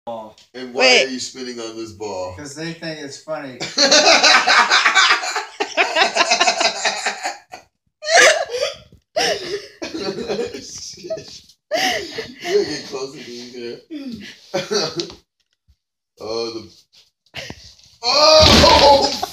And why are you spinning on this ball? Because they think it's funny. Shit. You gotta get closer to you there. Oh, the. Oh!